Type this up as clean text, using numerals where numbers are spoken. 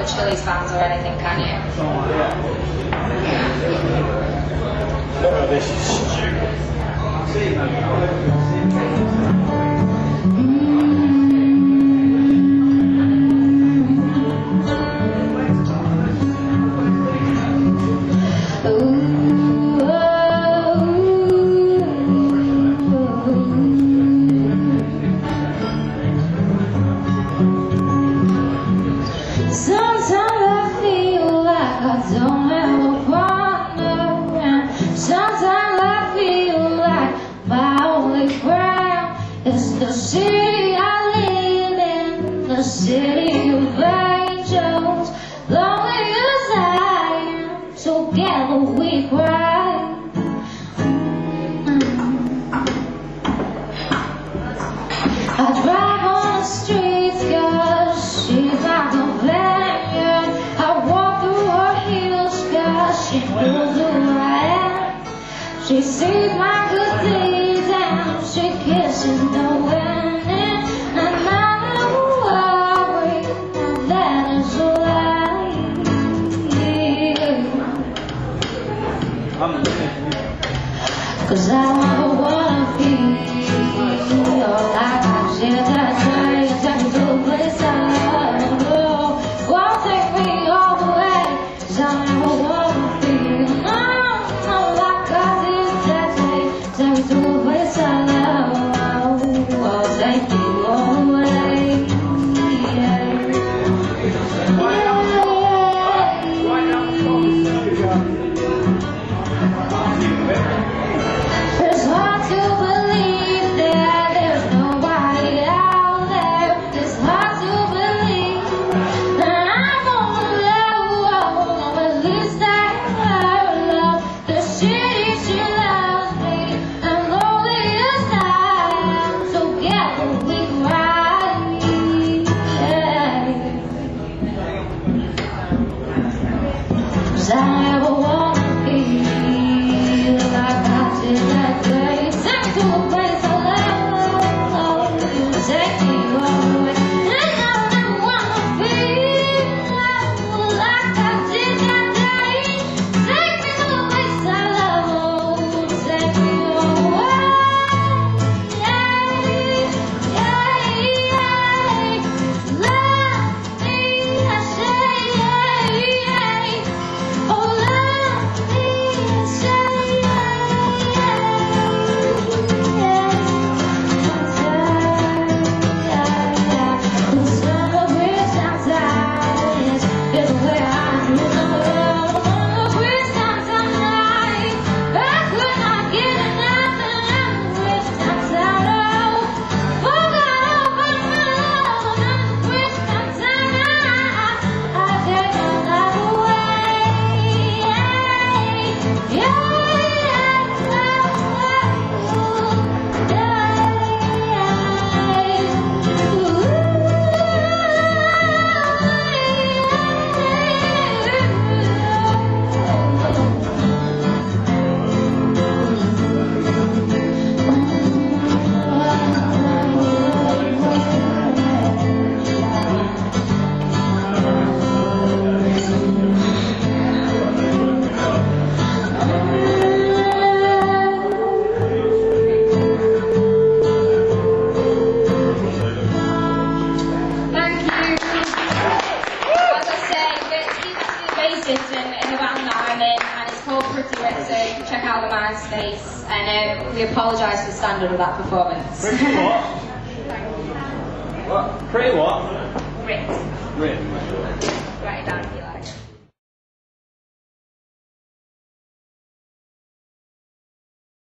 Chili's fans or anything, can you? Oh, this is stupid. The city I live in, the city of angels. Lonely as I am, together we cry. I drive on the streets 'cause she's my companion. I walk through her heels 'cause she knows who I am. She sees my good deeds and she kisses the wind, and I don't worry, and that is a lie. 'Cause I never wanna feel like I should have take me to a place I love. Won't take me all the way, 'cause I never wanna feel no like I did that day. Take me to a place I love. I'll take you all the way. It's hard to believe that there's nobody out there. It's hard to believe that I'm gonna love, at least I her love. The city she loves me, and lonely as I am, together we cry. 'Cause I never wanna feel like I did that day. Take me to a place I love, take me all the way. And I never wanna feel like I did that day. Take me to a place I love, take me all the way. Love me, I say, oh love me, I say. In the band that I'm in, and it's called Pretty Rit, so check out the MySpace, and we apologise for the standard of that performance. Pretty what? What? Pretty what? Rit. Rit. Write it down if you like.